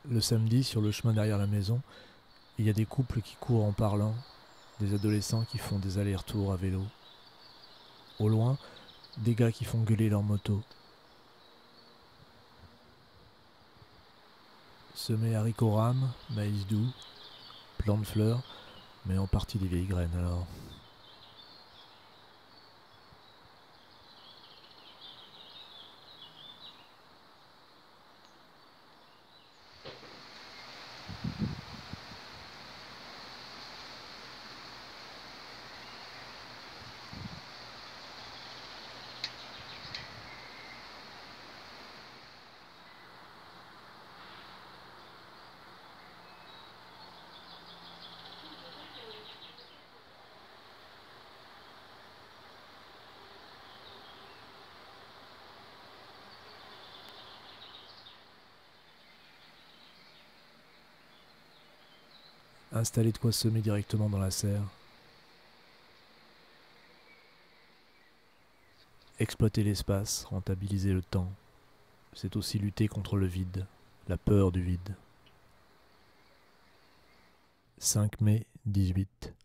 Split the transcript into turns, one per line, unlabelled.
Le samedi, sur le chemin derrière la maison, il y a des couples qui courent en parlant, des adolescents qui font des allers-retours à vélo. Au loin, des gars qui font gueuler leur moto. Semé haricots rames, maïs doux, plants de fleurs, mais en partie des vieilles graines alors. Installer de quoi semer directement dans la serre. Exploiter l'espace, rentabiliser le temps. C'est aussi lutter contre le vide, la peur du vide. 5 mai 18.